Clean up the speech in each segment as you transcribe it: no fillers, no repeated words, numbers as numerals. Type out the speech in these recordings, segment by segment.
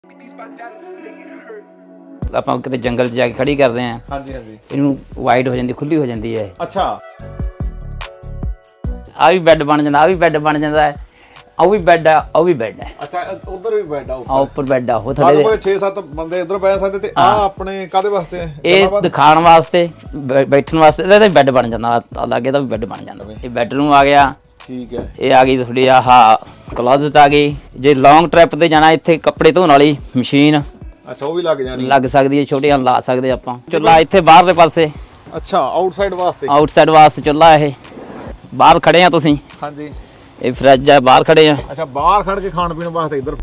ਆਪਾਂ ਕਿਤੇ ਜੰਗਲ 'ਚ ਜਾ ਕੇ ਖੜੀ ਕਰਦੇ ਆ। ਹਾਂਜੀ ਹਾਂਜੀ, ਇਹਨੂੰ ਵਾਈਡ ਹੋ ਜਾਂਦੀ, ਖੁੱਲੀ ਹੋ ਜਾਂਦੀ ਹੈ। ਅੱਛਾ, ਆ ਵੀ ਬੈੱਡ ਬਣ ਜਾਂਦਾ, ਆ ਵੀ ਬੈੱਡ ਬਣ ਜਾਂਦਾ ਹੈ, ਉਹ ਵੀ ਬੈੱਡ ਆ, ਉਹ ਵੀ ਬੈੱਡ ਹੈ। ਅੱਛਾ, ਉਧਰ ਵੀ ਬੈੱਡ ਆ, ਉੱਪਰ ਬੈੱਡ ਆ। ਉਹ ਥੱਲੇ 6-7 ਬੰਦੇ ਇੱਧਰ ਬੈ ਸਕਦੇ ਤੇ ਆ ਆਪਣੇ ਕਾਦੇ ਵਾਸਤੇ? ਇਹ ਦਿਖਾਉਣ ਵਾਸਤੇ, ਬੈਠਣ ਵਾਸਤੇ। ਇਹਦਾ ਬੈੱਡ ਬਣ ਜਾਂਦਾ, ਲਾਗੇ ਦਾ ਵੀ ਬੈੱਡ ਬਣ ਜਾਂਦਾ। ਇਹ ਬੈੱਡਰੂਮ ਆ ਗਿਆ। ਠੀਕ ਹੈ, ਇਹ ਆ ਗਈ ਤੁਹਾਡੀ ਆਹ ਕਲੋਜ਼ਟ ਆ ਗਈ। ਜੇ ਲੌਂਗ ਟ੍ਰਿਪ ਤੇ ਜਾਣਾ, ਇੱਥੇ ਕੱਪੜੇ ਧੋਣ ਵਾਲੀ ਮਸ਼ੀਨ, ਅੱਛਾ, ਉਹ ਵੀ ਲੱਗ ਜਾਣੀ, ਲੱਗ ਸਕਦੀ ਹੈ। ਛੋਟੀਆਂ ਲਾ ਸਕਦੇ ਆਪਾਂ। ਚੁੱਲ੍ਹਾ ਇੱਥੇ ਬਾਹਰਲੇ ਪਾਸੇ, ਅੱਛਾ, ਆਊਟਸਾਈਡ ਵਾਸਤੇ, ਆਊਟਸਾਈਡ ਵਾਸਤੇ ਚੁੱਲ੍ਹਾ। ਇਹ ਬਾਹਰ ਖੜੇ ਆ ਤੁਸੀਂ? ਹਾਂਜੀ। ਇਹ ਫਰਿੱਜ ਆ, ਬਾਹਰ ਖੜੇ ਆ। ਅੱਛਾ, ਬਾਹਰ ਖੜ ਕੇ ਖਾਣ ਪੀਣ ਵਾਸਤੇ ਇੱਧਰ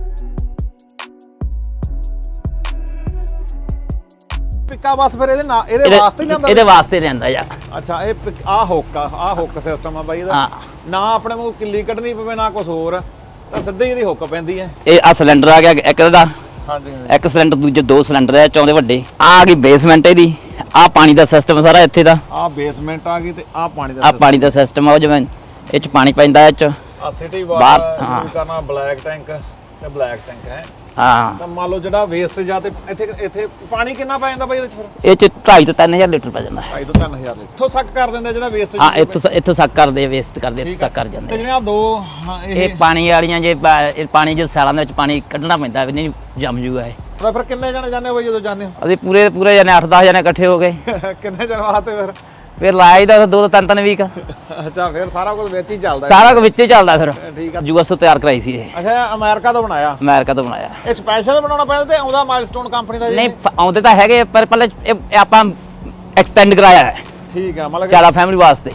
ਪਿੱਕਾ ਬਸ। ਫਿਰ ਇਹਦੇ ਨਾਲ ਇਹਦੇ ਵਾਸਤੇ ਹੀ ਲਿਆਂਦਾ? ਇਹਦੇ ਵਾਸਤੇ ਲਿਆਂਦਾ ਯਾਰ। ਅੱਛਾ, ਇਹ ਆ ਹੁੱਕ ਸਿਸਟਮ ਆ ਬਾਈ ਇਹਦਾ। ਨਾ ਆਪਣੇ ਮੂੰਹ ਕਿੱਲੀ ਕੱਢਣੀ ਪਵੇ ਨਾ ਕੁਝ ਹੋਰ, ਤਾਂ ਸਿੱਧੀ ਇਹਦੀ ਹੁੱਕ ਪੈਂਦੀ ਹੈ। ਇਹ ਆ ਸਿਲੰਡਰ ਆ ਗਿਆ ਇੱਕ ਦਾ। ਹਾਂਜੀ, ਇੱਕ ਸਿਲੰਡਰ, ਦੂਜੇ 2 ਸਿਲੰਡਰ ਆ, ਚੌਂਦੇ ਵੱਡੇ। ਆ ਗਈ ਬੇਸਮੈਂਟ ਇਹਦੀ। ਆ ਪਾਣੀ ਦਾ ਸਿਸਟਮ ਸਾਰਾ ਇੱਥੇ ਦਾ। ਆ ਬੇਸਮੈਂਟ ਆ ਗਈ ਤੇ ਆ ਪਾਣੀ ਦਾ ਸਿਸਟਮ ਆ। ਉਹ ਜਿਵੇਂ ਇਹ ਚ ਪਾਣੀ ਪੈਂਦਾ, ਇਹ ਚ ਆ ਸਿਟੀ ਵਾਟਰ ਯੂਜ਼ ਕਰਨਾ। ਬਲੈਕ ਟੈਂਕ ਤੇ ਬਲੈਕ ਟੈਂਕ ਹੈ। ਹਾਂ, ਤਾਂ ਮੰਨ ਲਓ ਜਿਹੜਾ ਵੇਸਟ ਜਾਂ ਤੇ ਇੱਥੇ ਪਾਣੀ ਕਿੰਨਾ ਪੈ ਜਾਂਦਾ ਬਾਈ ਇਹਦੇ ਚ? ਫਿਰ ਇਹ ਚ 2.5 ਤੋਂ 3000 ਲੀਟਰ ਪੈ ਜਾਂਦਾ। 2.5 ਤੋਂ 3000 ਲੀਟਰ ਇੱਥੋਂ ਸੱਕ ਕਰ ਦਿੰਦੇ ਜਿਹੜਾ ਵੇਸਟ? ਹਾਂ, ਇੱਥੋਂ ਸੱਕ ਕਰਦੇ, ਵੇਸਟ ਕਰਦੇ, ਇੱਥੋਂ ਸੱਕ ਕਰ ਜਾਂਦੇ। ਤੇ ਜਿਹੜੀਆਂ ਦੋ ਇਹ ਪਾਣੀ ਵਾਲੀਆਂ, ਜੇ ਪਾਣੀ ਜੇ ਸਾਲਾਂ ਦੇ ਵਿੱਚ ਪਾਣੀ ਕੱਢਣਾ ਪੈਂਦਾ, ਨਹੀਂ ਜੰਮ ਜੂਗਾ ਇਹ। ਤਾਂ ਫਿਰ ਕਿੰਨੇ ਜਣੇ ਜਾਂਦੇ ਹੋ ਬਾਈ ਜਦੋਂ ਜਾਂਦੇ ਹੋ? ਅਸੀਂ ਪੂਰੇ ਜਾਨੇ 8-10 ਜਣੇ ਇਕੱਠੇ ਹੋ ਗਏ। ਕਿੰਨੇ ਜਣ ਵਾਸਤੇ ਫਿਰ ਲਾਇਆ ਦਾ 2 ਤੋਂ 3 ਵੀਕ। ਅੱਛਾ, ਫਿਰ ਸਾਰਾ ਕੁਝ ਵਿੱਚ ਹੀ ਚੱਲਦਾ? ਸਾਰਾ ਕੁਝ ਵਿੱਚ ਹੀ ਚੱਲਦਾ ਫਿਰ। ਠੀਕ ਆ। ਯੂਐਸ ਤੋਂ ਤਿਆਰ ਕਰਾਈ ਸੀ ਇਹ। ਅੱਛਾ, ਅਮਰੀਕਾ ਤੋਂ ਬਣਾਇਆ? ਅਮਰੀਕਾ ਤੋਂ ਬਣਾਇਆ। ਇਹ ਸਪੈਸ਼ਲ ਬਣਾਉਣਾ ਪੈਂਦਾ ਤੇ ਆਉਂਦਾ ਮਾਈਲਸਟੋਨ ਕੰਪਨੀ ਦਾ? ਨਹੀਂ, ਆਉਂਦੇ ਤਾਂ ਹੈਗੇ, ਪਰ ਪਹਿਲੇ ਇਹ ਆਪਾਂ ਐਕਸਟੈਂਡ ਕਰਾਇਆ ਹੈ। ਠੀਕ ਆ, ਮਤਲਬ ਜ਼ਿਆਦਾ ਫੈਮਿਲੀ ਵਾਸਤੇ।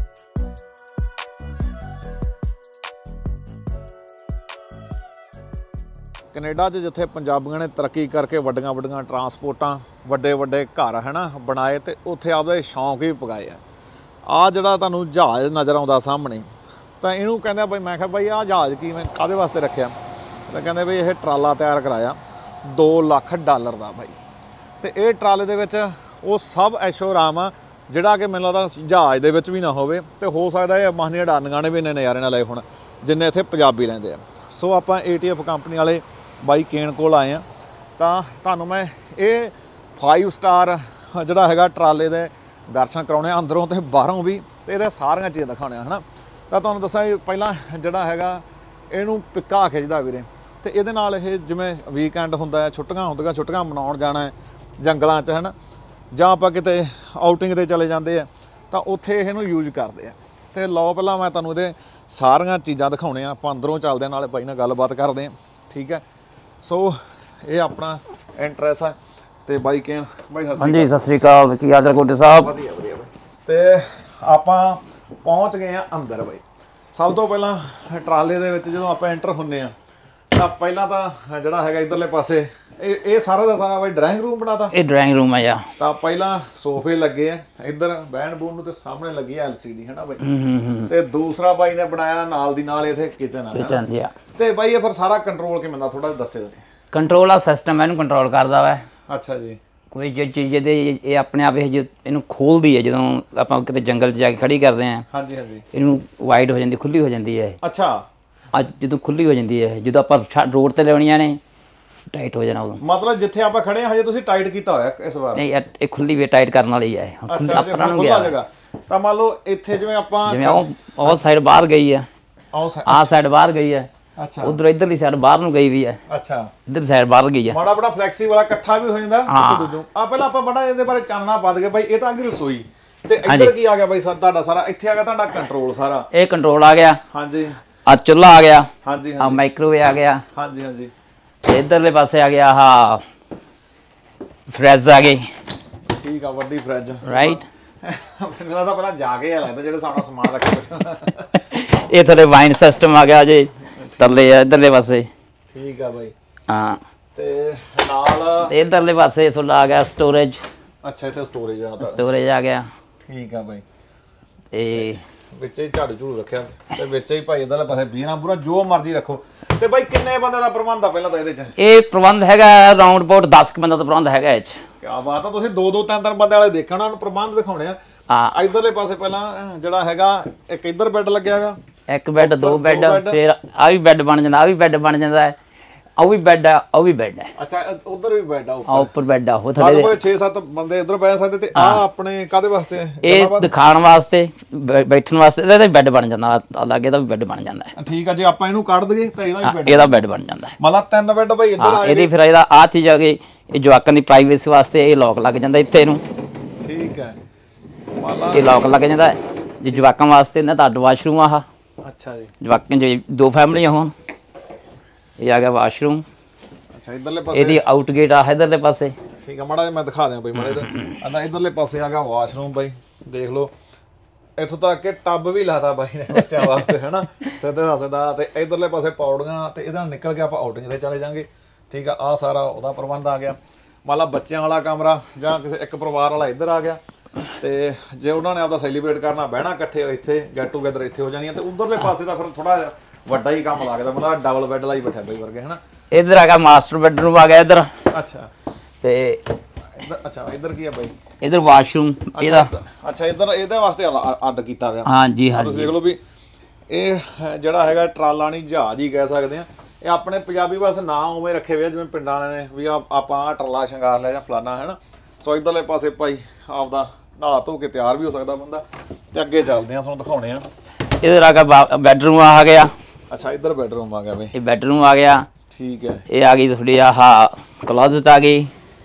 ਕੈਨੇਡਾ 'ਚ ਜਿੱਥੇ ਪੰਜਾਬੀਆਂ ਨੇ ਤਰੱਕੀ ਕਰਕੇ ਵੱਡੀਆਂ ਟਰਾਂਸਪੋਰਟਾਂ, ਵੱਡੇ ਘਰ ਹੈ ਨਾ ਬਣਾਏ, ਤੇ ਉੱਥੇ ਆਪਦੇ ਸ਼ੌਂਕ ਵੀ ਪਗਾਏ ਆ। ਆਹ ਜਿਹੜਾ ਤੁਹਾਨੂੰ ਜਹਾਜ਼ ਨਜ਼ਰ ਆਉਂਦਾ ਸਾਹਮਣੇ, ਤਾਂ ਇਹਨੂੰ ਕਹਿੰਦੇ ਬਾਈ, ਮੈਂ ਕਿਹਾ ਬਾਈ ਆਹ ਜਹਾਜ਼ ਕੀ, ਮੈਂ ਕਾਹਦੇ ਵਾਸਤੇ ਰੱਖਿਆ? ਤਾਂ ਕਹਿੰਦੇ ਬਈ ਇਹ ਟਰਾਲਾ ਤਿਆਰ ਕਰਾਇਆ $2 ਲੱਖ ਦਾ ਬਾਈ। ਤੇ ਇਹ ਟਰਾਲੇ ਦੇ ਵਿੱਚ ਉਹ ਸਭ ਐਸ਼ੋ ਆਰਾਮ ਆ ਜਿਹੜਾ ਕਿ ਮੈਨੂੰ ਲੱਗਦਾ ਜਹਾਜ਼ ਦੇ ਵਿੱਚ ਵੀ ਨਾ ਹੋਵੇ। ਤੇ ਹੋ ਸਕਦਾ ਇਹ ਅੰਬਾਨੀ ਅਡਾਨੀਆਂ ਨੇ ਵੀ ਇੰਨੇ ਨਜ਼ਾਰੇ ਨਾਲ ਲਏ ਹੁਣ ਜਿੰਨੇ ਇੱਥੇ ਪੰਜਾਬੀ ਲੈਂਦੇ ਆ। ਸੋ ਆਪਾਂ ATF ਕੰਪਨੀ ਵਾਲੇ ਬਾਈ ਕੇਨ ਕੋਲ ਆਏ ਆ, ਤਾਂ ਤੁਹਾਨੂੰ ਮੈਂ ਇਹ 5 ਸਟਾਰ ਜਿਹੜਾ ਹੈਗਾ ਟਰਾਲੇ ਦੇ ਦਰਸ਼ਨ ਕਰਾਉਣੇ ਅੰਦਰੋਂ ਤੇ ਬਾਹਰੋਂ ਵੀ, ਤੇ ਇਹਦੇ ਸਾਰੀਆਂ ਚੀਜ਼ਾਂ ਦਿਖਾਉਣੀਆਂ ਹੈ ਨਾ। ਤਾਂ ਤੁਹਾਨੂੰ ਦੱਸਾਂ ਪਹਿਲਾਂ ਜਿਹੜਾ ਹੈਗਾ ਇਹਨੂੰ ਪਿੱਕਾ ਖਿੱਚਦਾ ਵੀਰੇ, ਤੇ ਇਹਦੇ ਨਾਲ ਇਹ ਜਿਵੇਂ ਵੀਕਐਂਡ ਹੁੰਦਾ ਹੈ, ਛੁੱਟੀਆਂ ਹੁੰਦੀਆਂ, ਛੁੱਟੀਆਂ ਮਨਾਉਣ ਜਾਣਾ ਹੈ ਜੰਗਲਾਂ 'ਚ ਹੈ ਨਾ, ਜਾਂ ਆਪਾਂ ਕਿਤੇ ਆਊਟਿੰਗ 'ਤੇ ਚਲੇ ਜਾਂਦੇ ਆ, ਤਾਂ ਉੱਥੇ ਇਹਨੂੰ ਯੂਜ਼ ਕਰਦੇ ਆ। ਤੇ ਲਓ ਪਹਿਲਾਂ ਮੈਂ ਤੁਹਾਨੂੰ ਇਹਦੇ ਸਾਰੀਆਂ ਚੀਜ਼ਾਂ ਦਿਖਾਉਣੇ ਆ। ਆਪਾਂ ਅੰਦਰੋਂ ਚੱਲਦੇ ਹਾਂ, ਨਾਲੇ ਬਾਈ ਨਾਲ ਗੱਲਬਾਤ ਕਰਦੇ ਹਾਂ। ਠੀਕ ਹੈ, ਸੋ ਇਹ ਆਪਣਾ ਐਂਟਰੈਂਸ ਹੈ। ਤੇ ਬਾਈ ਕੇਨ ਬਾਈ, ਹਾਂਜੀ ਸਤਿ ਸ੍ਰੀ ਅਕਾਲ, ਕੀ ਹਾਲ ਕੋਟੇ ਸਾਹਿਬ? ਵਧੀਆ ਬਾਈ। ਤੇ ਆਪਾਂ ਪਹੁੰਚ ਗਏ ਆ ਅੰਦਰ ਬਾਈ। ਸਭ ਤੋਂ ਪਹਿਲਾਂ ਟਰਾਲੇ ਦੇ ਵਿੱਚ ਜਦੋਂ ਆਪਾਂ ਐਂਟਰ ਹੁੰਦੇ ਆ, ਤਾਂ ਪਹਿਲਾਂ ਤਾਂ ਜਿਹੜਾ ਹੈਗਾ ਇੱਧਰਲੇ ਪਾਸੇ ਇਹ ਸਾਰਾ ਦਾ ਸਾਰਾ ਬਾਈ ਡਰਾਇੰਗ ਰੂਮ ਬਣਾਤਾ। ਇਹ ਡਰਾਇੰਗ ਰੂਮ ਆ। ਤਾਂ ਪਹਿਲਾਂ ਸੋਫੇ ਲੱਗੇ ਆ ਇੱਧਰ ਬਹਿਣ ਬੂਣ ਨੂੰ, ਤੇ ਸਾਹਮਣੇ ਲੱਗੀ ਆ LCD ਹੈ ਨਾ ਬਾਈ। ਤੇ ਦੂਸਰਾ ਬਾਈ ਨੇ ਬਣਾਇਆ ਨਾਲ ਦੀ ਨਾਲ ਇੱਥੇ ਕਿਚਨ ਆ। ਤੇ ਬਾਈ ਇਹ ਫਿਰ ਸਾਰਾ ਕੰਟਰੋਲ ਕਿਵੇਂ ਦਾ, ਥੋੜਾ ਦੱਸਿਓ। ਕੰਟਰੋਲ ਆ ਸਿਸਟਮ ਇਹਨੂੰ ਕੰਟਰੋਲ ਕਰਦਾ ਵਾ। ਅੱਛਾ ਜੀ। ਕੋਈ ਜਿਹੜੀ ਚੀਜ਼ ਇਹ ਆਪਣੇ ਆਪ ਇਹਨੂੰ ਖੋਲਦੀ ਹੈ ਜਦੋਂ ਆਪਾਂ ਕਿਤੇ ਜੰਗਲ 'ਚ ਜਾ ਕੇ ਖੜੀ ਕਰਦੇ ਆ। ਹਾਂਜੀ ਹਾਂਜੀ, ਇਹਨੂੰ ਵਾਈਡ ਹੋ ਜਾਂਦੀ, ਖੁੱਲੀ ਹੋ ਜਾਂਦੀ ਹੈ। ਅੱਛਾ, ਜਦੋਂ ਖੁੱਲੀ ਹੋ ਜਾਂਦੀ ਹੈ, ਜਦੋਂ ਆਪਾਂ ਰੋਡ ਤੇ ਲਿਆਉਣੀਆਂ ਨੇ ਟਾਈਟ ਹੋ ਜਾਣਾ ਉਦੋਂ। ਮਤਲਬ ਜਿੱਥੇ ਆਪਾਂ ਖੜੇ ਆ ਹਜੇ ਤੁਸੀਂ ਟਾਈਟ ਕੀਤਾ ਹੋਇਆ ਇਸ ਵਾਰ? ਨਹੀਂ, ਇਹ ਖੁੱਲੀ ਵੀ ਟਾਈਟ ਕਰਨ ਵਾਲੀ ਹੈ। ਤਾਂ ਮੰਨ ਲਓ ਇੱਥੇ ਜਿਵੇਂ ਆਪਾਂ ਉਹ ਸਾਈਡ ਬਾਹਰ ਗਈ ਆ, ਆਹ ਸਾਈਡ ਬਾਹਰ ਗਈ ਹੈ। ਅੱਛਾ, ਉਧਰ ਇਧਰਲੀ ਸਾਈਡ ਬਾਹਰ ਨੂੰ ਗਈ ਵੀ ਹੈ। ਅੱਛਾ, ਇਧਰ ਸਾਈਡ ਬਾਹਰ ਗਈ ਹੈ। ਬੜਾ ਫਲੈਕਸੀਬਲ ਆ, ਇਕੱਠਾ ਵੀ ਹੋ ਜਾਂਦਾ ਦੂਜੋਂ। ਆ ਪਹਿਲਾਂ ਆਪਾਂ ਬੜਾ ਇਹਦੇ ਬਾਰੇ ਚਾਨਣਾ ਪਾ ਦਈਏ ਬਾਈ। ਇਹ ਤਾਂ ਆ ਗਈ ਰਸੋਈ, ਤੇ ਇੱਧਰ ਕੀ ਆ ਗਿਆ ਬਾਈ? ਤੁਹਾਡਾ ਸਾਰਾ ਇੱਥੇ ਆ ਗਿਆ ਤੁਹਾਡਾ ਕੰਟਰੋਲ ਸਾਰਾ। ਇਹ ਕੰਟਰੋਲ ਆ ਗਿਆ। ਹਾਂਜੀ, ਆ ਚੁੱਲ੍ਹਾ ਆ ਗਿਆ। ਹਾਂਜੀ, ਆ ਮਾਈਕ੍ਰੋਵੇਵ ਆ ਗਿਆ। ਹਾਂਜੀ ਹਾਂਜੀ, ਇਧਰਲੇ ਪਾਸੇ ਆ ਗਿਆ ਆਹ ਫਰਿੱਜ ਆ ਗਈ। ਠੀਕ ਆ, ਵੱਡੀ ਫਰਿੱਜ। ਰਾਈਟ, ਮੈਨੂੰ ਤਾਂ ਪਹਿਲਾਂ ਜਾ ਕੇ ਆ ਲੱਗਦਾ ਜਿਹੜਾ ਸਾਡਾ ਸਮਾਨ ਰੱਖਿਆ। ਇਹ ਥੱਲੇ ਵਾਈਨ ਸਿਸਟਮ ਆ ਗਿਆ ਜੀ ਥੱਲੇ ਆ ਇਧਰਲੇ ਪਾਸੇ। ਠੀਕ ਆ ਬਾਈ। ਹਾਂ, ਤੇ ਨਾਲ ਇਧਰਲੇ ਪਾਸੇ ਤੁਹਾਡਾ ਆ ਗਿਆ ਸਟੋਰੇਜ। ਅੱਛਾ, ਇੱਥੇ ਸਟੋਰੇਜ ਆ ਗਿਆ। ਠੀਕ ਆ ਬਾਈ। ਤੇ ਵਿੱਚ ਹੀ ਝਾੜੂ ਝੂੜੂ ਰੱਖਿਆ, ਤੇ ਵਿੱਚ ਹੀ ਭਾਈ ਇਧਰਲੇ ਪਾਸੇ ਬੀਰਾਂ ਪੂਰਾ ਜੋ ਮਰਜ਼ੀ ਰੱਖੋ। ਤੇ ਬਾਈ ਕਿੰਨੇ ਬੰਦੇ ਦਾ ਪ੍ਰਬੰਧ ਆ ਪਹਿਲਾਂ ਤਾਂ ਇਹਦੇ 'ਚ? ਇਹ ਪ੍ਰਬੰਧ ਹੈਗਾ ਰਾਉਂਡ ਅਬਾਊਟ 10 ਬੰਦਾ ਦਾ ਪ੍ਰਬੰਧ ਹੈਗਾ ਇਹ 'ਚ। ਕਿਆ ਬਾਤ ਆ, ਤੁਸੀਂ 2-2 3-3 ਬੰਦੇ ਵਾਲੇ ਦੇਖਣਾ, ਉਹਨੂੰ ਪ੍ਰਬੰਧ ਦਿਖਾਉਣੇ ਆ। ਹਾਂ, ਇਧਰਲੇ ਪਾਸੇ ਪਹਿਲਾਂ ਜਿਹੜਾ ਹੈਗਾ ਇੱਕ ਇੱਧਰ ਬੈੱਡ ਲੱਗਿਆ ਹੈਗਾ, ਇੱਕ ਬੈੱਡ, 2 ਬੈੱਡ, ਫਿਰ ਆ ਵੀ ਬੈੱਡ ਬਣ ਜਾਂਦਾ, ਆ ਵੀ ਬੈੱਡ ਬਣ ਜਾਂਦਾ ਹੈ, ਉਹ ਵੀ ਬੈੱਡ ਆ, ਉਹ ਵੀ ਬੈੱਡ ਹੈ। ਅੱਛਾ ਉਧਰ ਵੀ ਬੈੱਡ ਆ ਉੱਪਰ ਬੈੱਡ ਆ, ਉਹ ਥੱਲੇ 6-7 ਬੰਦੇ ਇੱਧਰ ਬਹਿ ਸਕਦੇ ਤੇ ਆ ਆਪਣੇ ਕਾਦੇ ਵਾਸਤੇ? ਇਹ ਦਿਖਾਣ ਵਾਸਤੇ, ਬੈਠਣ ਵਾਸਤੇ। ਇਹਦਾ ਬੈੱਡ ਬਣ ਜਾਂਦਾ, ਲਾਗੇ ਦਾ ਵੀ ਬੈੱਡ ਬਣ ਜਾਂਦਾ। ਠੀਕ ਆ, ਜੇ ਆਪਾਂ ਇਹਨੂੰ ਕੱਢ ਦਈਏ ਤਾਂ ਇਹਦਾ ਬੈੱਡ ਬਣ ਜਾਂਦਾ। ਮਤਲਬ 3 ਬੈੱਡ ਭਾਈ ਇੱਧਰ ਆ ਇਹਦੀ ਫਿਰ ਇਹਦਾ ਆ ਚੀਜ਼ ਆ ਗਈ, ਇਹ ਜਵਾਕਾਂ ਦੀ ਪ੍ਰਾਈਵੇਸੀ ਵਾਸਤੇ ਇਹ ਲੋਕ ਲੱਗ ਜਾਂਦਾ ਇੱਥੇ ਨੂੰ। ਠੀਕ ਹੈ, ਇਹ ਲੋਕ ਲੱਗ ਜਾਂਦਾ ਜੇ ਜਵਾਕਾਂ ਵਾਸਤੇ। ਇਹਨਾਂ ਦਾ ਅੱਡ ਵਾਸ਼ਰੂਮ ਆ। ਅੱਛਾ ਜੀ, ਜਵਾਕਾਂ ਜੇ 2 ਫੈਮਲੀਆਂ ਹੋਣ, ਇਹ ਆ ਗਿਆ ਵਾਸ਼ਰੂਮ। ਅੱਛਾ ਇਧਰਲੇ ਪਾਸੇ ਇਹਦੀ ਆਊਟ ਗੇਟ ਆ ਇਧਰਲੇ ਪਾਸੇ। ਠੀਕ ਆ, ਮਾੜਾ ਜਿਹਾ ਮੈਂ ਦਿਖਾ ਦਿਆਂ ਬਈ ਮਾੜੇ ਇਧਰ ਇਧਰਲੇ ਪਾਸੇ ਆ ਗਿਆ ਵਾਸ਼ਰੂਮ ਬਾਈ, ਦੇਖ ਲਓ। ਇੱਥੋਂ ਤੱਕ ਕਿ ਟੱਬ ਵੀ ਲਾਤਾ ਬਾਈ ਨੇ ਬੱਚਿਆਂ ਵਾਸਤੇ, ਹਨਾ, ਸਿੱਧੇ ਸਾਸੇ ਦਾ। ਤੇ ਇਧਰਲੇ ਪਾਸੇ ਪੌੜੀਆਂ, ਤੇ ਇਹਦਾ ਨਿਕਲ ਕੇ ਆਪਾਂ ਆਊਟਿੰਗ ਤੇ ਚਲੇ ਜਾਾਂਗੇ। ਠੀਕ ਆ, ਆ ਸਾਰਾ ਉਹਦਾ ਪ੍ਰਬੰਧ ਆ ਗਿਆ। ਮੰਨ ਲਾ ਬੱਚਿਆਂ ਵਾਲਾ ਕਮਰਾ ਜਾਂ ਕਿਸੇ ਇੱਕ ਪਰਿਵਾਰ ਵਾਲਾ ਇੱਧਰ ਆ ਗਿਆ, ਤੇ ਜੇ ਉਹਨਾਂ ਨੇ ਆਪਦਾ ਸੈਲੀਬ੍ਰੇਟ ਕਰਨਾ, ਬਹਿਣਾ ਇਕੱਠੇ ਇੱਥੇ, ਗੈਟ ਟੂਗੇਦਰ ਇੱਥੇ ਹੋ ਜਾਣੀਆਂ। ਤੇ ਉਧਰਲੇ ਪਾਸੇ ਦਾ ਫਿਰ ਥੋੜਾ ਜਿਹਾ ਵੱਡਾ ਹੀ ਕੰਮ ਲੱਗਦਾ, ਮਤਲਬ ਡਬਲ ਬੈੱਡ ਲਾਈ ਬੈਠਾ ਬਈ ਵਰਗੇ, ਹਨਾ। ਇੱਧਰ ਆ ਗਿਆ ਮਾਸਟਰ ਬੈਡਰੂਮ ਆ ਗਿਆ ਇੱਧਰ। ਅੱਛਾ, ਤੇ ਅੱਛਾ ਇੱਧਰ ਕੀ ਆ ਬਾਈ? ਇੱਧਰ ਵਾਸ਼ਰੂਮ ਇਹਦਾ। ਅੱਛਾ ਇੱਧਰ ਇਹਦੇ ਵਾਸਤੇ ਅੱਡ ਕੀਤਾ ਗਿਆ। ਹਾਂਜੀ ਤੁਸੀਂ ਦੇਖ ਲਓ ਵੀ ਇਹ ਜਿਹੜਾ ਹੈਗਾ ਟਰਾਲਾ ਨਹੀਂ, ਜਹਾਜ਼ ਹੀ ਕਹਿ ਸਕਦੇ ਆ। ਇਹ ਆਪਣੇ ਪੰਜਾਬੀ ਬਸ ਨਾਂ ਉਵੇਂ ਰੱਖੇ ਹੋਏ ਆ ਜਿਵੇਂ ਪਿੰਡਾਂ ਵਾਲਿਆਂ ਨੇ ਵੀ ਆਪਾਂ ਆਹ ਟਰਾਲਾ ਸ਼ਿੰਗਾਰ ਲਿਆ ਜਾਂ ਫਲਾਨਾ, ਹੈ ਨਾ। ਸੋ ਇੱਧਰਲੇ ਪਾਸੇ ਭਾਈ ਆਪਦਾ ਨਹਾ ਧੋ ਕੇ ਤਿਆਰ ਵੀ ਹੋ ਸਕਦਾ ਬੰਦਾ। ਤੇ ਅੱਗੇ ਚੱਲਦੇ ਆ, ਤੁਹਾਨੂੰ ਦਿਖਾਉਣੇ ਆ। ਇੱਧਰ ਆ ਗਿਆ ਬੈਡਰੂਮ ਆ ਗਿਆ। ਅੱਛਾ ਇੱਧਰ ਬੈਡਰੂਮ ਆ ਗਿਆ ਬਈ, ਇਹ ਬੈਡਰੂਮ ਆ ਗਿਆ। ਠੀਕ ਹੈ, ਇਹ ਆ ਗਈ ਤੁਹਾਡੀ ਆਹ ਕਲੋਜ਼ਟ ਆ ਗਈ।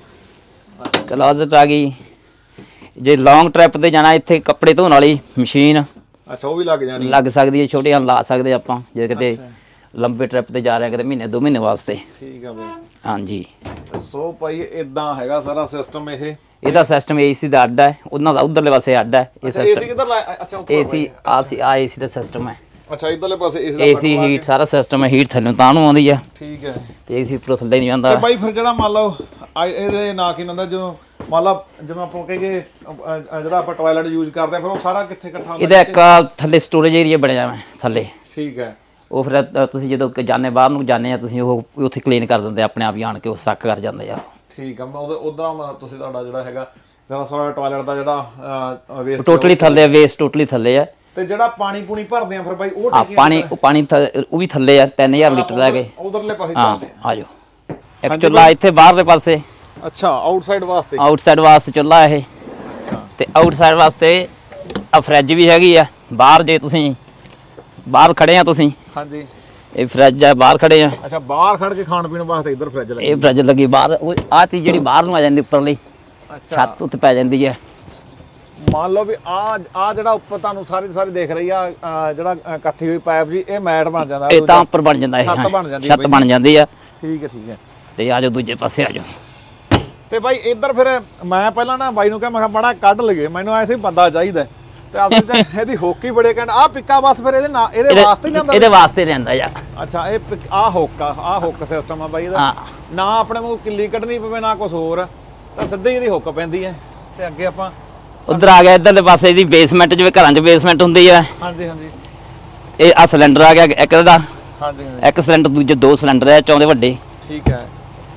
ਕਲੋਜ਼ਟ ਆ ਗਈ। ਜੇ ਲੌਂਗ ਟ੍ਰਿਪ ਤੇ ਜਾਣਾ, ਇੱਥੇ ਕੱਪੜੇ ਧੋਣ ਵਾਲੀ ਮਸ਼ੀਨ, ਅੱਛਾ ਉਹ ਵੀ ਲੱਗ ਜਾਣੀ, ਲੱਗ ਸਕਦੀ ਹੈ। ਛੋਟੀਆਂ ਲਾ ਸਕਦੇ ਆਪਾਂ ਜੇ ਕਿਤੇ ਲੰਬੇ ਟ੍ਰਿਪ ਤੇ ਜਾ ਰਹੇ ਕਿਤੇ ਮਹੀਨੇ 2 ਮਹੀਨੇ ਵਾਸਤੇ। ਠੀਕ ਆ ਬਈ, ਹਾਂਜੀ। ਸੋ ਭਾਈ ਇਦਾਂ ਹੈਗਾ ਸਾਰਾ ਸਿਸਟਮ। ਇਹਦਾ ਸਿਸਟਮ ਏਸੀ ਦਾ ਅੱਡ ਹੈ, ਉਹਨਾਂ ਦਾ ਉਧਰਲੇ ਪਾਸੇ ਅੱਡ ਹੈ। ਇਹ ਏਸੀ ਕਿੱਧਰ ਲਾਇਆ? ਅੱਛਾ ਏਸੀ ਆ ਏਸੀ ਦਾ ਸਿਸਟਮ ਹੈ। ਅੱਛਾ ਇਧਰਲੇ ਪਾਸੇ ਏਸੀ ਹੀਟ ਸਾਰਾ ਸਿਸਟਮ ਹੈ। ਹੀਟ ਥੱਲੇ ਤਾਂ ਨੂੰ ਆਉਂਦੀ ਆ। ਠੀਕ ਹੈ, ਤੇ ਏਸੀ ਉੱਪਰੋਂ ਥੱਲੇ ਨਹੀਂ ਆਉਂਦਾ। ਤੇ ਬਾਈ ਫਿਰ ਜਿਹੜਾ ਮੰਨ ਲਓ ਇਹਦੇ ਨਾ ਕੀ ਹੁੰਦਾ, ਜਦੋਂ ਮੰਨ ਲਾ ਜਿਵੇਂ ਆਪਾਂ ਕਹੀਏ ਜਿਹੜਾ ਆਪਾਂ ਟਾਇਲਟ ਯੂਜ਼ ਕਰਦੇ ਆ, ਫਿਰ ਉਹ ਸਾਰਾ ਕਿੱਥੇ ਇਕੱਠਾ ਹੁੰਦਾ? ਇਹਦਾ ਇੱਕ ਥੱਲੇ ਸਟੋਰੇਜ ਏਰੀਆ ਬਣਿਆ ਹੋਇਆ ਥੱਲੇ। ਠੀਕ ਹੈ, ਉਹ ਫਿਰ ਤੁਸੀਂ ਜਦੋਂ ਜਾਂਦੇ ਬਾਹਰ ਨੂੰ ਜਾਂਦੇ ਆ, ਤੁਸੀਂ ਉਹ ਉੱਥੇ ਕਲੀਨ ਕਰ ਦਿੰਦੇ ਆਪਣੇ ਆਪ ਹੀ, ਆਣ ਕੇ ਉਹ ਸੱਕ ਕਰ ਜਾਂਦੇ ਆ। ਠੀਕ ਆ, ਉਦਾਂ ਤੁਸੀਂ ਤੁਹਾਡਾ ਜਿਹੜਾ ਹੈਗਾ ਜਿਹੜਾ ਸਾਰਾ ਟਾਇਲਟ ਦਾ ਜਿਹੜਾ ਵੇਸਟ ਟੋਟਲੀ ਥੱਲੇ, ਵੇਸਟ ਟੋਟਲੀ ਥੱਲੇ ਆ। ਤੇ ਜਿਹੜਾ ਪਾਣੀ ਪੂਣੀ ਭਰਦੇ ਆ ਫਿਰ ਬਾਈ ਉਹ ਪਾਣੀ ਉਹ ਵੀ ਥੱਲੇ ਆ। 3000 ਲੀਟਰ ਲੈ ਕੇ ਉਧਰਲੇ ਪਾਸੇ ਚੱਲਦੇ ਆ। ਆ ਜਾਓ। ਇੱਕ ਚੁੱਲਾ ਇੱਥੇ ਬਾਹਰਲੇ ਪਾਸੇ। ਅੱਛਾ ਆਊਟਸਾਈਡ ਵਾਸਤੇ? ਆਊਟਸਾਈਡ ਵਾਸਤੇ ਚੁੱਲਾ ਇਹ। ਅੱਛਾ, ਤੇ ਆਊਟਸਾਈਡ ਵਾਸਤੇ ਆ ਫਰਿੱਜ ਵੀ ਹੈਗੀ ਆ ਬਾਹਰ। ਜੇ ਤੁਸੀਂ ਬਾਹਰ ਖੜੇ ਆ ਤੁਸੀਂ, ਹਾਂਜੀ, ਇਹ ਫਰਿੱਜ ਆ, ਬਾਹਰ ਖੜੇ ਆ। ਅੱਛਾ ਬਾਹਰ ਖੜ ਕੇ ਖਾਣ ਪੀਣ ਵਾਸਤੇ ਇੱਧਰ ਫਰਿੱਜ ਲੱਗੀ? ਇਹ ਫਰਿੱਜ ਲੱਗੀ ਬਾਹਰ। ਉਹ ਆਹ ਚੀਜ਼ ਜਿਹੜੀ ਬਾਹਰ ਨੂੰ ਆ ਜਾਂਦੀ ਉੱਪਰਲੀ ਛੱਤ ਉੱਤੇ ਪੈ ਜਾਂਦੀ ਹੈ। ਮੰਨ ਲਓ ਵੀ ਆ ਜਿਹੜਾ ਉੱਪਰ ਤੁਹਾਨੂੰ ਸਾਰੀ ਦੇਖ ਰਹੀ ਆ, ਜਿਹੜਾ ਇਕੱਠੀ ਹੋਈ ਪਾਈਪ ਜੀ, ਇਹ ਮੈਟ ਬਣ ਜਾਂਦਾ, ਇਹ ਤਾਂ ਉੱਪਰ ਬਣ ਜਾਂਦਾ, ਛੱਤ ਬਣ ਜਾਂਦੀ, ਛੱਤ ਬਣ ਜਾਂਦੀ ਆ। ਠੀਕ ਹੈ, ਠੀਕ ਹੈ। ਤੇ ਆ ਜਾਓ ਦੂਜੇ ਪਾਸੇ ਆ ਜਾਓ। ਤੇ ਬਾਈ ਇੱਧਰ ਫਿਰ ਮੈਂ ਪਹਿਲਾਂ ਨਾ ਬਾਈ ਨੂੰ ਕਿਹਾ, ਮੈਂ ਕਿਹਾ ਮਾੜਾ ਕੱਢ ਲਈਏ, ਮੈਨੂੰ ਐਸੇ ਬੰਦਾ ਚਾਹੀਦਾ। ਤੇ ਅਸਲ 'ਚ ਇਹਦੀ ਹੋਕੀ ਬੜੇ ਕਹਿੰਦੇ ਆ ਪਿੱਕਾ ਬਸ ਫਿਰ ਇਹਦੇ ਵਾਸਤੇ ਲਿਆਂਦਾ? ਇਹਦੇ ਵਾਸਤੇ ਲਿਆਂਦਾ ਯਾਰ। ਅੱਛਾ ਇਹ ਆ ਹੁੱਕ ਸਿਸਟਮ ਆ ਬਾਈ ਇਹਦਾ। ਨਾ ਆਪਣੇ ਨੂੰ ਕਿੱਲੀ ਕੱਢਣੀ ਪਵੇ ਨਾ ਕੁਝ ਹੋਰ, ਤਾਂ ਸਿੱਧੀ ਇਹਦੀ ਹੁੱਕ ਪੈਂਦੀ ਹੈ। ਤੇ ਅੱਗੇ ਆਪਾਂ ਉਧਰ ਆ ਗਿਆ ਇੱਧਰਲੇ ਪਾਸੇ ਇਹਦੀ ਬੇਸਮੈਂਟ, ਜਿਵੇਂ ਘਰਾਂ 'ਚ ਬੇਸਮੈਂਟ ਹੁੰਦੀ ਆ। ਹਾਂਜੀ ਹਾਂਜੀ। ਇਹ ਆ ਸਿਲੰਡਰ ਆ ਗਿਆ ਇੱਕ ਦਾ। ਹਾਂਜੀ, ਇੱਕ ਸਿਲੰਡਰ, ਦੂਜੇ 2 ਸਿਲੰਡਰ ਆ ਚੌਂਦੇ ਵੱਡੇ। ਠੀਕ ਹੈ।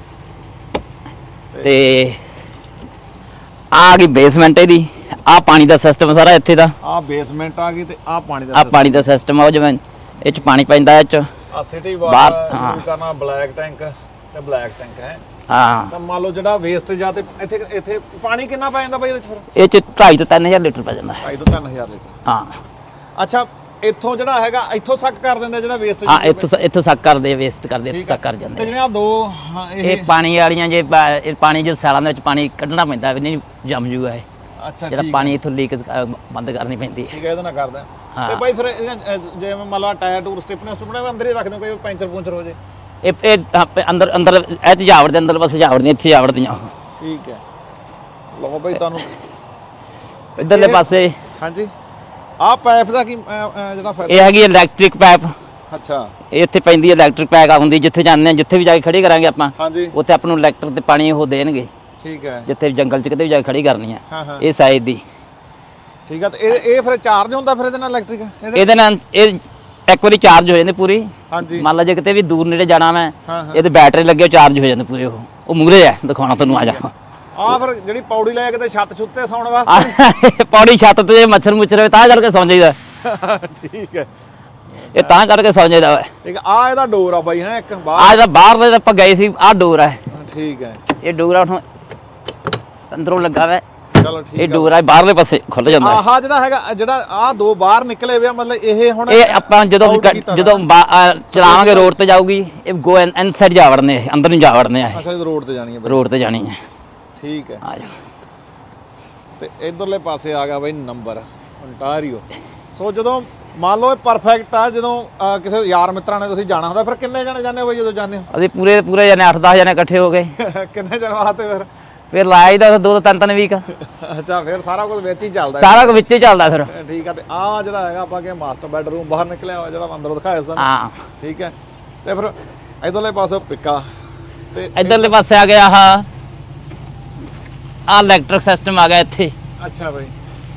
ਤੇ ਆ ਗਈ ਬੇਸਮੈਂਟ ਇਹਦੀ। ਆ ਪਾਣੀ ਦਾ ਸਿਸਟਮ ਸਾਰਾ ਇੱਥੇ ਦਾ। ਆ ਬੇਸਮੈਂਟ ਆ ਗਈ ਤੇ ਆ ਪਾਣੀ ਦਾ ਸਿਸਟਮ ਆ, ਜਿਵੇਂ ਇਹ 'ਚ ਪਾਣੀ ਪੈਂਦਾ। ਇਹ 'ਚ ਆ ਸਿਟੀ ਵਾਟਰ ਯੂਜ਼ ਕਰਨਾ, ਬਲੈਕ ਟੈਂਕ ਤੇ ਬਲੈਕ ਟੈਂਕ ਹੈ। ਹਾਂ, ਤਾਂ ਮੰਨ ਲਓ ਜਿਹੜਾ ਵੇਸਟ ਜਾਂ ਤੇ ਇੱਥੇ ਪਾਣੀ ਕਿੰਨਾ ਪੈ ਜਾਂਦਾ ਬਾਈ ਇਹਦੇ 'ਚ ਫਿਰ? ਇਹ 'ਚ 2.5 ਤੋਂ 3000 ਲੀਟਰ ਪੈ ਜਾਂਦਾ। 2.5 ਤੋਂ 3000 ਲੀਟਰ। ਹਾਂ। ਅੱਛਾ ਇੱਥੋਂ ਜਿਹੜਾ ਹੈਗਾ ਇੱਥੋਂ ਸੱਕ ਕਰ ਦਿੰਦੇ ਜਿਹੜਾ ਵੇਸਟ? ਹਾਂ, ਇੱਥੋਂ ਸੱਕ ਕਰਦੇ, ਵੇਸਟ ਕਰਦੇ, ਇੱਥੋਂ ਸੱਕ ਕਰ ਜਾਂਦੇ। ਤੇ ਜਿਹੜੀਆਂ ਦੋ ਇਹ ਪਾਣੀ ਵਾਲੀਆਂ, ਜੇ ਪਾਣੀ ਜੇ ਸਾਲਾਂ ਦੇ ਵਿੱਚ ਪਾਣੀ ਕੱਢਣਾ ਪੈਂਦਾ, ਵੀ ਨਹੀਂ ਜੰਮ ਜੂਗਾ ਇਹ। ਅੱਛਾ, ਜਿਹੜਾ ਪਾਣੀ ਇੱਥੋਂ ਲੀਕ ਬੰਦ ਕਰਨੀ ਪੈਂਦੀ ਹੈ। ਠੀਕ ਹੈ, ਇਹਦੇ ਨਾਲ ਕਰਦਾ। ਤੇ ਬਾਈ ਫਿਰ ਜੇ ਮੰਨ ਲਾ ਟਾਇਰ ਟੂਰ ਸਟਿਪਨਰ ਅੰਦਰ ਹੀ ਰੱਖ ਦਿਓ, ਕੋਈ ਪੈਂਚਰ ਪੂੰਚਰ ਹੋ ਜੇ? ਇਹ ਅੰਦਰ ਇਹ ਸਜਾਵਟ ਦੇ ਅੰਦਰ ਬਸ ਸਜਾਵਟ ਨਹੀਂ, ਇੱਥੇ ਸਜਾਵਟ ਦੀਆਂ। ਠੀਕ ਹੈ, ਲਓ ਬਾਈ ਤੁਹਾਨੂੰ ਇੱਧਰਲੇ ਪਾਸੇ। ਹਾਂਜੀ, ਆਹ ਪਾਈਪ ਦਾ ਕੀ ਜਿਹੜਾ ਫਾਇਦਾ? ਇਹ ਹੈਗੀ ਇਲੈਕਟ੍ਰਿਕ ਪਾਈਪ। ਅੱਛਾ, ਇੱਥੇ ਪੈਂਦੀ ਇਲੈਕਟ੍ਰਿਕ ਪਾਈਪ ਆਉਂਦੀ, ਜਿੱਥੇ ਜਾਂਦੇ ਆ, ਜਿੱਥੇ ਵੀ ਜਾ ਕੇ ਖੜੀ ਕਰਾਂਗੇ ਆਪਾਂ, ਹਾਂਜੀ, ਉੱਥੇ ਆਪਾਂ ਨੂੰ ਇਲੈਕਟ੍ਰਿਕ ਤੇ ਪਾਣੀ ਉਹ ਦੇਣਗੇ। ਠੀਕ ਹੈ, ਜਿੱਥੇ ਜੰਗਲ 'ਚ ਕਿਤੇ ਵੀ ਜਾ ਕੇ ਖੜੀ ਕਰਨੀ ਆ। ਹਾਂ, ਇਹ ਸਾਈਜ਼ ਦੀ। ਠੀਕ ਹੈ। ਤੇ ਇਹ ਫਿਰ ਚਾਰਜ ਹੁੰਦਾ ਫਿਰ ਇਹਦੇ ਨਾਲ ਇਲੈਕਟ੍ਰਿਕ? ਇਹਦੇ ਨਾਲ ਇਹ ਇੱਕ ਵਾਰੀ ਚਾਰਜ ਹੋ ਜਾਂਦੀ ਪੂਰੀ। ਹਾਂਜੀ, ਮੰਨ ਲਾ ਜੇ ਕਿਤੇ ਵੀ ਦੂਰ ਨੇੜੇ ਜਾਣਾ ਮੈਂ, ਇਹਦੇ ਬੈਟਰੀ ਲੱਗੇ, ਚਾਰਜ ਹੋ ਜਾਂਦੇ ਪੂਰੇ। ਉਹ ਮੂਹਰੇ ਆ, ਦਿਖਾਉਣਾ ਤੁਹਾਨੂੰ, ਆ ਜਾ। ਆ ਫਿਰ ਜਿਹੜੀ ਪੌੜੀ ਲੈ ਕੇ ਤੇ ਛੱਤ ਛੁੱਤੇ ਸੌਣ ਵਾਸਤੇ? ਪੌੜੀ ਛੱਤ ਤੇ ਮੱਛਰ ਮੁੱਛਰ ਹੋਵੇ ਤਾਂ ਕਰਕੇ ਸੌਂ ਜਾਈਦਾ। ਠੀਕ ਹੈ। ਇਹ ਤਾਂ ਕਰਕੇ ਸੌਂਜੇ ਦਾ ਵਾ। ਇੱਕ ਆ ਇਹਦਾ ਡੋਰ ਆ ਬਾਈ ਹੈ ਇੱਕ ਆ ਬਾਹਰ ਇਹਦਾ ਬਾਹਰ ਦੇ ਆਪਾਂ ਗਏ ਸੀ, ਆ ਡੋਰ ਹੈ, ਠੀਕ ਹੈ ਇਹ ਡੋਰ ਆ ਉਠੋਂ ਅੰਦਰੋਂ ਲੱਗਾ ਵਾ, ਚਲੋ ਠੀਕ ਇਹ ਡੋਰ ਆ ਬਾਹਰਲੇ ਪਾਸੇ ਖੁੱਲ ਜਾਂਦਾ। ਆਹ ਜਿਹੜਾ ਹੈਗਾ ਜਿਹੜਾ ਆ ਦੋ ਬਾਹਰ ਨਿਕਲੇ ਵੇ ਮਤਲਬ ਇਹ ਹੁਣ ਇਹ ਆਪਾਂ ਜਦੋਂ ਚਲਾਵਾਂਗੇ ਰੋਡ ਤੇ ਜਾਊਗੀ, ਇਹ ਗੋ ਇਨਸਾਈਡ ਜਾ ਵੜਨੇ, ਇਹ ਅੰਦਰ ਨੂੰ ਜਾ ਵੜਨੇ ਆ, ਅੱਛਾ ਰੋਡ ਤੇ ਜਾਣੀ ਹੈ ਬਾਈ, ਰੋਡ ਤੇ ਜਾਣੀ ਹੈ। ਠੀਕ ਹੈ ਆ ਜਾ ਤੇ ਇਧਰਲੇ ਪਾਸੇ ਆ ਗਿਆ ਬਾਈ ਨੰਬਰ ontario। ਸੋ ਜਦੋਂ ਮੰਨ ਲਓ ਇਹ ਪਰਫੈਕਟ ਆ, ਜਦੋਂ ਕਿਸੇ ਯਾਰ ਮਿੱਤਰਾਂ ਨੇ ਤੁਸੀਂ ਜਾਣਾ ਹੁੰਦਾ ਫਿਰ ਕਿੰਨੇ ਜਣੇ ਜਾਂਦੇ ਹੋ ਬਾਈ ਜਦੋਂ ਜਾਂਦੇ ਹੋ? ਅਸੀਂ ਪੂਰੇ ਜਾਨੇ 8-10 ਜਣੇ ਇਕੱਠੇ ਹੋ ਗਏ, ਕਿੰਨੇ ਜਣ ਵਾਸਤੇ ਫਿਰ ਲਾਇਆ ਹੀ ਦਾ 2-3 ਵੀਕ। ਅੱਛਾ ਫਿਰ ਸਾਰਾ ਕੁਝ ਵਿੱਚ ਹੀ ਚੱਲਦਾ ਸਾਰਾ ਕੁਝ ਵਿੱਚ ਹੀ ਚੱਲਦਾ ਫਿਰ। ਠੀਕ ਆ ਤੇ ਆ ਜਿਹੜਾ ਹੈਗਾ ਆਪਾਂ ਕਿ ਮਾਸਟਰ ਬੈਡਰੂਮ ਬਾਹਰ ਨਿਕਲਿਆ ਹੋਇਆ ਜਿਹੜਾ ਅੰਦਰੋਂ ਦਿਖਾਇਆ ਸਾਨੂੰ। ਹਾਂ ਠੀਕ ਹੈ ਤੇ ਫਿਰ ਇਧਰਲੇ ਪਾਸੇ ਪਿੱਕਾ ਤੇ ਇਧਰਲੇ ਪਾਸੇ ਆ ਗਿਆ ਆ ਇਲੈਕਟ੍ਰਿਕ ਸਿਸਟਮ ਆ ਗਿਆ ਇੱਥੇ। ਅੱਛਾ ਬਾਈ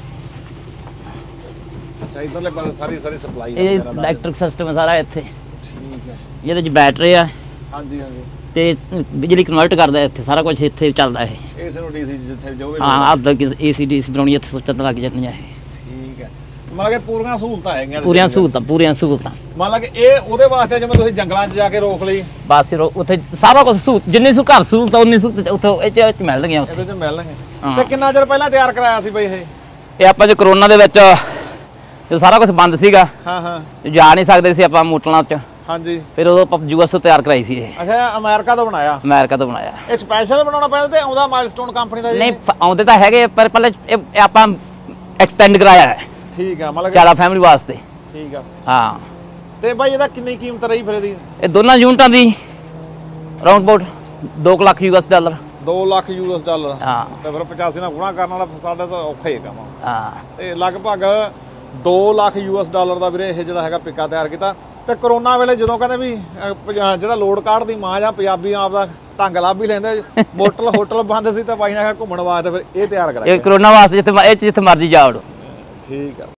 ਅੱਛਾ ਇਧਰਲੇ ਪਾਸੇ ਸਾਰੀ ਸਪਲਾਈ ਇਹ ਇਲੈਕਟ੍ਰਿਕ ਸਿਸਟਮ ਸਾਰਾ ਇੱਥੇ। ਠੀਕ ਹੈ ਇਹਦੇ 'ਚ ਬੈਟਰੀ ਆ ਹਾਂਜੀ ਹਾਂਜੀ ਤੇ ਬਿਜਲੀ ਕਨਵਰਟ ਕਰਦਾ ਇੱਥੇ, ਸਾਰਾ ਕੁਝ ਇੱਥੇ ਚੱਲਦਾ ਇਹ। ਇਸ ਨੂੰ ਡੀਸੀ ਜਿੱਥੇ ਜੋ ਵੀ ਹਾਂ ਅੱਧ ਏਸੀ ਡੀਸੀ ਬਣਾਉਣੀ ਇੱਥੇ ਸੋਚਣ ਲੱਗ ਜਾਂਦੀਆਂ ਇਹ। ਠੀਕ ਹੈ ਮਤਲਬ ਕਿ ਪੂਰੀਆਂ ਸਹੂਲਤਾਂ ਹੈਗੀਆਂ ਪੂਰੀਆਂ ਸਹੂਲਤਾਂ ਮੰਨ ਲਾ ਕਿ ਇਹ ਉਹਦੇ ਵਾਸਤੇ ਜਿਵੇਂ ਤੁਸੀਂ ਜੰਗਲਾਂ 'ਚ ਜਾ ਕੇ ਰੋਕ ਲਈ ਬਸ ਉੱਥੇ ਸਾਰਾ ਕੁਝ ਜਿੰਨੀ ਘਰ ਸਹੂਲਤਾਂ ਉਨੀ ਸਹੂਲਤ ਉੱਥੇ ਇਹ 'ਚ ਮਿਲ ਗਈਆਂ ਉੱਥੇ। ਇਹਦੇ 'ਚ ਮਿਲਣਗੇ ਤੇ ਕਿੰਨਾ ਚਿਰ ਪਹਿਲਾਂ ਤਿਆਰ ਕਰਾਇਆ ਸੀ ਬਈ ਇਹ ਆਪਾਂ ਜੇ ਕਰੋਨਾ ਦੇ ਵਿੱਚ ਜੋ ਸਾਰਾ ਕੁਝ ਬੰਦ ਸੀਗਾ, ਹਾਂ ਜਾ ਨਹੀਂ ਸਕਦੇ ਸੀ ਆਪਾਂ ਮੋਟਲਾਂ 'ਚ, ਹਾਂਜੀ ਫਿਰ ਉਦੋਂ ਆਪਾਂ ਯੂਐਸ ਤੋਂ ਤਿਆਰ ਕਰਾਈ ਸੀ ਇਹ। ਅੱਛਾ ਅਮਰੀਕਾ ਤੋਂ ਬਣਾਇਆ? ਅਮਰੀਕਾ ਤੋਂ ਬਣਾਇਆ। ਇਹ ਸਪੈਸ਼ਲ ਬਣਾਉਣਾ ਪੈਂਦਾ ਤੇ ਆਉਂਦਾ ਮਾਈਲਸਟੋਨ ਕੰਪਨੀ ਦਾ ਜੀ? ਨਹੀਂ ਆਉਂਦੇ ਤਾਂ ਹੈਗੇ ਪਰ ਪਹਿਲੇ ਇਹ ਆਪਾਂ ਐਕਸਟੈਂਡ ਕਰਾਇਆ ਹੈ ਠੀਕ ਆ ਮਤਲਬ ਜ਼ਿਆਦਾ ਫੈਮਿਲੀ ਵਾਸਤੇ। ਠੀਕ ਆ ਹਾਂ ਤੇ ਬਾਈ ਇਹਦਾ ਕਿੰਨੀ ਕੀਮਤ ਰਹੀ ਫਿਰ ਇਹਦੀ? ਇਹ ਦੋਨਾਂ ਯੂਨਿਟਾਂ ਦੀ round about 2 lakh US dollar. 2 lakh US dollar? ਹਾਂ ਤੇ ਫਿਰ 85 ਨਾਲ ਗੁਣਾ ਕਰਨ ਵਾਲਾ ਸਾਡੇ ਤਾਂ ਔਖਾ ਹੀ ਕੰਮ। ਹਾਂ ਤੇ ਲਗਭਗ 2 ਲੱਖ ਯੂਐਸ ਡਾਲਰ ਦਾ ਵੀਰੇ ਇਹ ਜਿਹੜਾ ਹੈਗਾ ਪਿੱਕਾ ਤਿਆਰ ਕੀਤਾ। ਤੇ ਕਰੋਨਾ ਵੇਲੇ ਜਦੋਂ ਕਹਿੰਦੇ ਵੀ ਜਿਹੜਾ ਲੋਡ ਕਾਢ ਦੀ ਮਾਂ ਜਾਂ ਪੰਜਾਬੀ ਆਪਦਾ ਢੰਗ ਲੱਭ ਹੀ ਲੈਂਦੇ, ਹੋਟਲ ਬੰਦ ਸੀ ਤਾਂ ਬਾਈ ਨੇ ਘੁੰਮਣ ਵਾਸਤੇ ਫਿਰ ਇਹ ਤਿਆਰ ਕਰਾਇਆ। ਇਹ ਕਰੋਨਾ ਵਾਸਤੇ ਜਿੱਥੇ ਮਰਜ਼ੀ ਜਾ ਵੜੋ। ਠੀਕ ਆ।